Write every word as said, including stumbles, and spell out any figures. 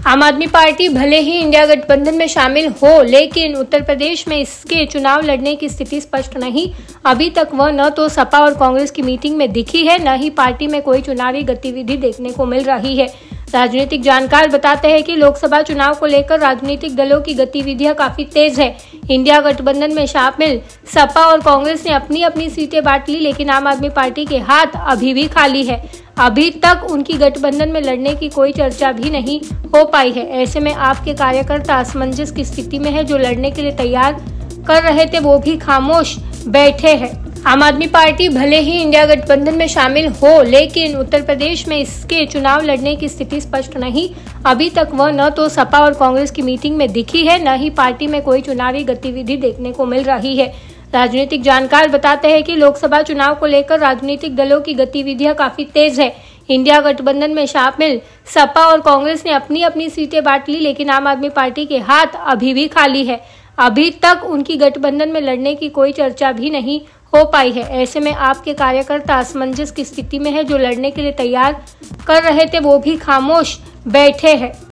आम आदमी पार्टी भले ही इंडिया गठबंधन में शामिल हो, लेकिन उत्तर प्रदेश में इसके चुनाव लड़ने की स्थिति स्पष्ट नहीं। अभी तक वह न तो सपा और कांग्रेस की मीटिंग में दिखी है, न ही पार्टी में कोई चुनावी गतिविधि देखने को मिल रही है। राजनीतिक जानकार बताते हैं कि लोकसभा चुनाव को लेकर राजनीतिक दलों की गतिविधियां काफी तेज है। इंडिया गठबंधन में शामिल सपा और कांग्रेस ने अपनी अपनी सीटें बांट ली, लेकिन आम आदमी पार्टी के हाथ अभी भी खाली है। अभी तक उनकी गठबंधन में लड़ने की कोई चर्चा भी नहीं हो पाई है। ऐसे में आपके कार्यकर्ता असमंजस की स्थिति में है। जो लड़ने के लिए तैयार कर रहे थे वो भी खामोश बैठे हैं। आम आदमी पार्टी भले ही इंडिया गठबंधन में शामिल हो, लेकिन उत्तर प्रदेश में इसके चुनाव लड़ने की स्थिति स्पष्ट नहीं। अभी तक वह न तो सपा और कांग्रेस की मीटिंग में दिखी है, न ही पार्टी में कोई चुनावी गतिविधि देखने को मिल रही है। राजनीतिक जानकार बताते हैं कि लोकसभा चुनाव को लेकर राजनीतिक दलों की गतिविधियां काफी तेज है। इंडिया गठबंधन में शामिल सपा और कांग्रेस ने अपनी अपनी सीटें बांट ली, लेकिन आम आदमी पार्टी के हाथ अभी भी खाली है। अभी तक उनकी गठबंधन में लड़ने की कोई चर्चा भी नहीं हो पाई है। ऐसे में आपके कार्यकर्ता असमंजस की स्थिति में है। जो लड़ने के लिए तैयार कर रहे थे वो भी खामोश बैठे हैं।